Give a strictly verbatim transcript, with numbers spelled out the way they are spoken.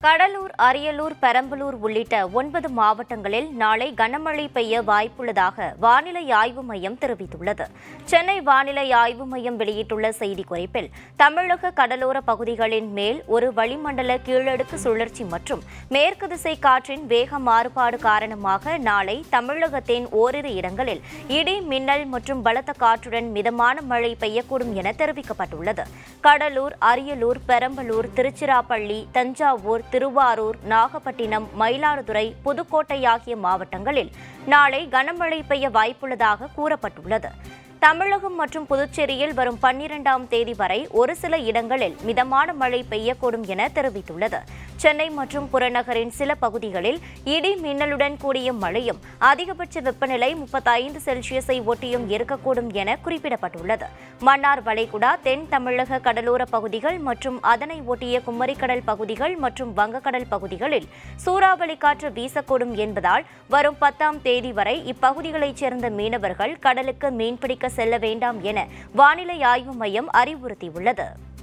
கடலூர், அரியலூர், பெரம்பலூர் உள்ளிட்ட ஒன்பது மாவட்டங்களில் நாளை கனமழை பெய்ய வாய்ப்புள்ளதாக வானிலை ஆய்வு மையம் தெரிவித்துள்ளது. சென்னை வானிலை ஆய்வு மையம் வெளியிட்டுள்ள செய்திக்குறிப்பில், தமிழக கடலோர பகுதிகளின் மேல் ஒரு வளிமண்டல கீழடுக்கு சுழற்சி மற்றும் மேற்கு திசை காற்றின் வேக மாறுபாடு காரணமாக நாளை தமிழகத்தின் ஓரிரு இடங்களில் இடி, மின்னல் மற்றும் பலத்த காற்றுடன் மிதமான மழை பெய்யக்கூடும் என தெரிவிக்கப்பட்டுள்ளது. கடலூர், அரியலூர், பெரம்பலூர், திருச்சிராப்பள்ளி, தஞ்சாவூர், திருவாரூர், நாகப்பட்டினம், மயிலாடுதுறை, புதுக்கோட்டை ஆகிய மாவட்டங்களில் நாளை கனமழை பெய்ய வாய்ப்புள்ளதாக கூறப்பட்டுள்ளது. தமிழகம் மற்றும் புதுச்சேரியில் வரும் பன்னிரண்டாம் தேதி வரை ஒரு சில இடங்களில் மிதமான மழை பெய்யக்கூடும் என தெரிவித்துள்ளது. சென்னை மற்றும் புறநகரின் சில பகுதிகளில் இடி, மின்னலுடன் கூடிய மழையும் அதிகபட்ச வெப்பநிலை முப்பத்தைந்து செல்சியஸை ஒட்டியும் இருக்கக்கூடும் என குறிப்பிடப்பட்டுள்ளது. மன்னார் வளைகுடா, தென் தமிழக கடலோர பகுதிகள் மற்றும் அதனை ஒட்டிய குமரிக்கடல் பகுதிகள் மற்றும் வங்கக்கடல் பகுதிகளில் சூறாவளி காற்று வீசக்கூடும் என்பதால் வரும் பத்தாம் தேதி வரை இப்பகுதிகளைச் சேர்ந்த மீனவர்கள் கடலுக்கு மீன்பிடிக்க செல்ல வேண்டாம் என வானிலை ஆய்வு மையம் அறிவுறுத்தியுள்ளது.